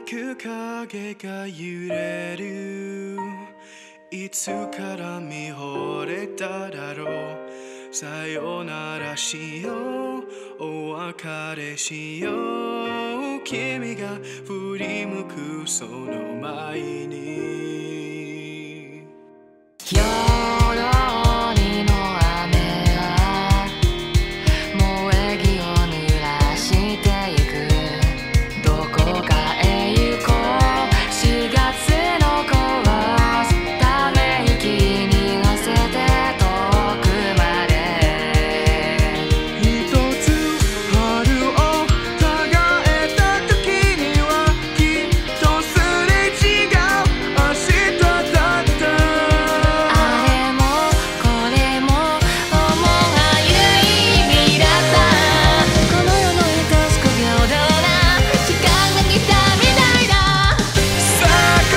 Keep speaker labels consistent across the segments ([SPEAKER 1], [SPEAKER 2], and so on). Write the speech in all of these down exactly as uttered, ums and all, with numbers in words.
[SPEAKER 1] く影が揺れる。いつから見惚れただろう。さよならしよう、お別れしよう。君が振り向くその前に、
[SPEAKER 2] 今日の鬼の雨は萌木を濡らしてゆく。どこかへ行こう。しがつのコース、ため息に乗せて遠くまで。
[SPEAKER 1] 一つ春を考えた時にはきっとすれ違う明日だった。
[SPEAKER 2] あれもこれも思わゆい意味だった。この世の愛しく平等な時間が来たみたいだ。
[SPEAKER 1] 桜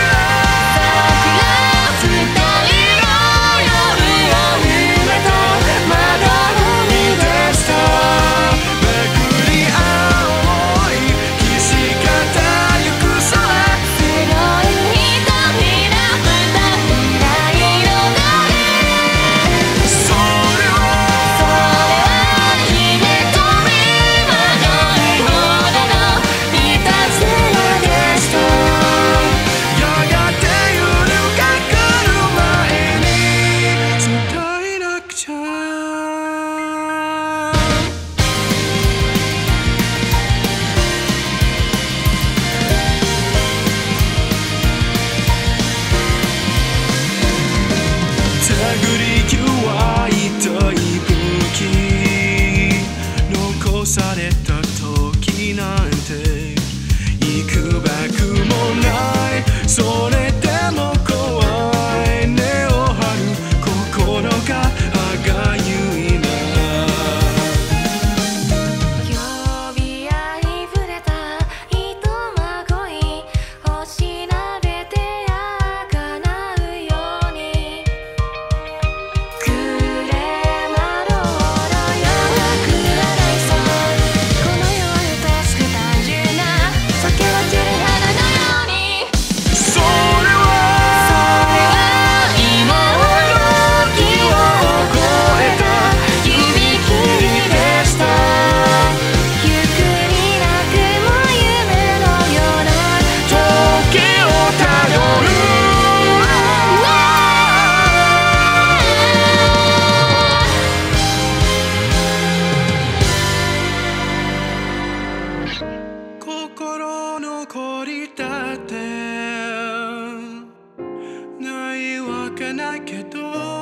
[SPEAKER 2] 二人の夜を埋めた窓を見出した。
[SPEAKER 1] めくり青い岸方行く空。
[SPEAKER 2] 白い瞳の二人彩る。
[SPEAKER 1] それは
[SPEAKER 2] それは夢と見惑いほどのいたずらでした。
[SPEAKER 1] やがて夜が来る前に伝えなくちゃ。手繰り弱いと息吹残された時なんて幾ばくもない。それでも怖い。根を張る心が歯がゆいな。
[SPEAKER 2] 呼び合い触れた糸まごい星なべて儚うように。くれまろうのようなくらないさ。この世は愛しく単純な咲き落ちる花のように。
[SPEAKER 1] それは
[SPEAKER 2] それは今の時を超えた指切りでした。ゆっくりなくも夢のような
[SPEAKER 1] 時をたどる。心残りだってないわけないけど